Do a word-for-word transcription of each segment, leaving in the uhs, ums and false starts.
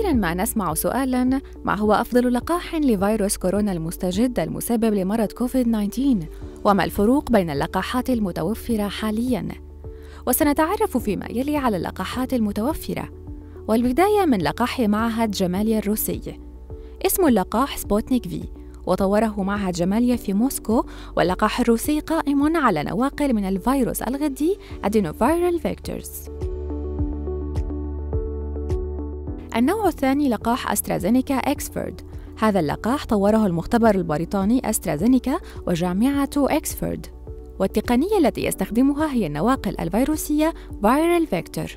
قليلاً ما نسمع سؤالاً: ما هو أفضل لقاح لفيروس كورونا المستجد المسبب لمرض كوفيد تسعة عشر؟ وما الفروق بين اللقاحات المتوفرة حالياً؟ وسنتعرف فيما يلي على اللقاحات المتوفرة، والبداية من لقاح معهد جماليا الروسي. اسم اللقاح سبوتنيك في، وطوره معهد جماليا في موسكو، واللقاح الروسي قائم على نواقل من الفيروس الغدي adenoviral vectors. النوع الثاني لقاح أسترازينيكا إكسفورد. هذا اللقاح طوره المختبر البريطاني أسترازينيكا وجامعة إكسفورد، والتقنية التي يستخدمها هي النواقل الفيروسية viral vector.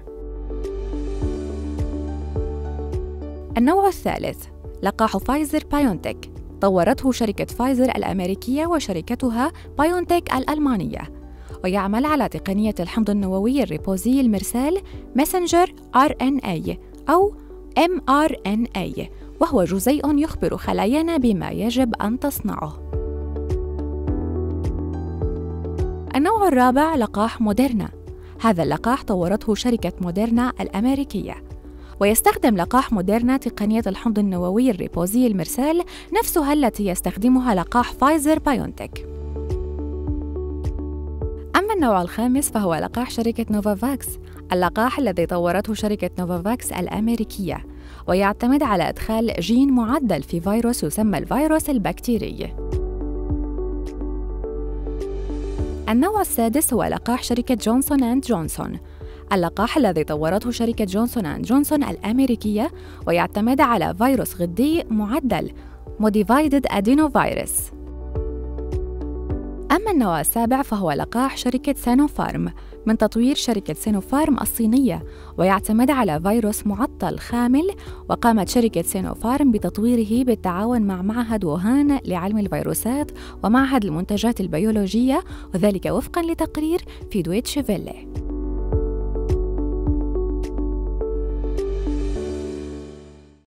النوع الثالث لقاح فايزر بايونتك، طورته شركة فايزر الأمريكية وشركتها بايونتك الألمانية، ويعمل على تقنية الحمض النووي الريبوزي المرسال ماسنجر آر إن إيه أو إم آر إن إيه، وهو جزيء يخبر خلايانا بما يجب أن تصنعه. النوع الرابع لقاح موديرنا. هذا اللقاح طورته شركة موديرنا الأمريكية، ويستخدم لقاح موديرنا تقنية الحمض النووي الريبوزي المرسال نفسها التي يستخدمها لقاح فايزر بايونتك. أما النوع الخامس فهو لقاح شركة نوفافاكس، اللقاح الذي طورته شركة نوفافاكس الأمريكية، ويعتمد على إدخال جين معدل في فيروس يسمى الفيروس البكتيري. النوع السادس هو لقاح شركة جونسون أند جونسون، اللقاح الذي طورته شركة جونسون أند جونسون الأمريكية، ويعتمد على فيروس غدي معدل Modified Adenovirus. أما النوع السابع فهو لقاح شركة سينوفارم من تطوير شركة سينوفارم الصينية، ويعتمد على فيروس معطل خامل، وقامت شركة سينوفارم بتطويره بالتعاون مع معهد ووهان لعلم الفيروسات ومعهد المنتجات البيولوجية، وذلك وفقاً لتقرير في دويتشه فيلي.